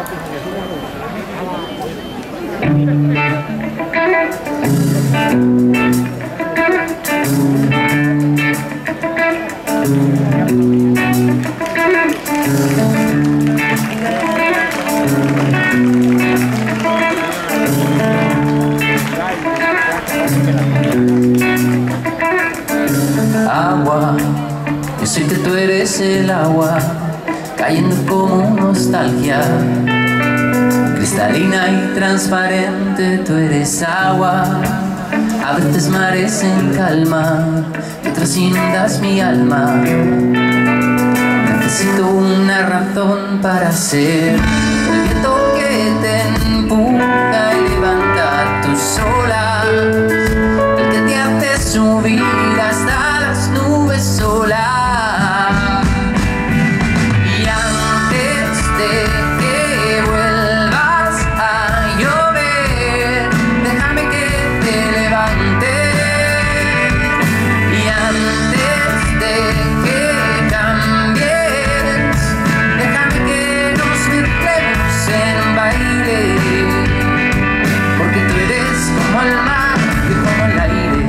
Agua, yo soy que tú eres el agua, cayendo como nostalgia, cristalina y transparente. Tú eres agua, a veces mares en calma, y otras inundas mi alma. Necesito una razón para ser el viento que te empuja y levanta tus olas, el que te hace subir hasta las nubes solas. Y antes de que vuelvas a llover, déjame que te levante. Y antes de que cambies, déjame que nos mezclemos en baile, porque tú eres como el mar y como el aire.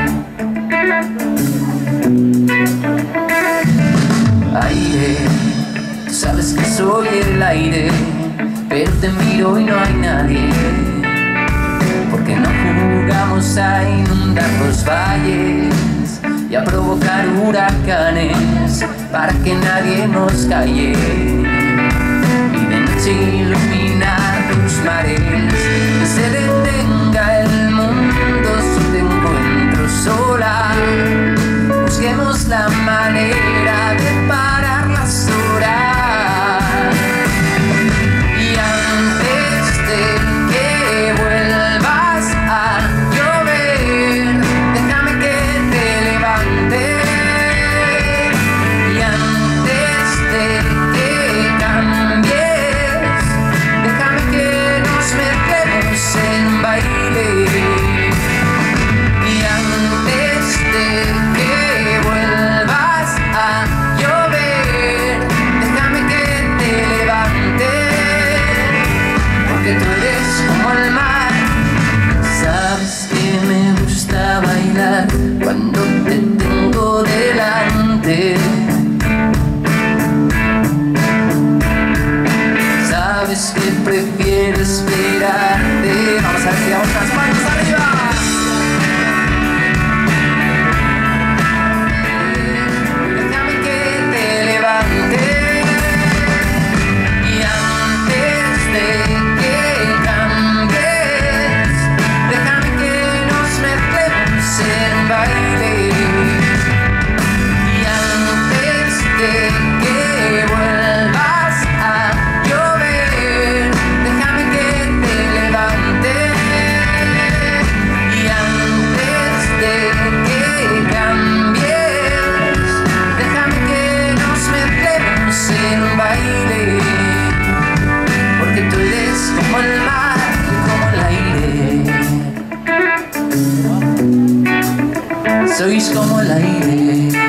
Aire, tú sabes que soy el aire, pero te miro y no hay nadie, porque no jugamos a inundar los valles y a provocar huracanes para que nadie nos calle, y de noche iluminar tus mares, que se detenga el mundo si te encuentro sola. Busquemos la manera de parar las horas. Y antes de que vuelvas a llover, déjame que te levante. Y antes de que cambies, déjame que nos mezclemos en baile. Y antes de que vuelvas a llover, déjame que te levante, porque tú eres como el mar. Sabes que me gusta bailar cuando te tengo delante. Sabes que prefiero esperarte. Vamos a ver si damos las manos arriba. Porque tú eres como el mar y como el aire. Sois como el aire.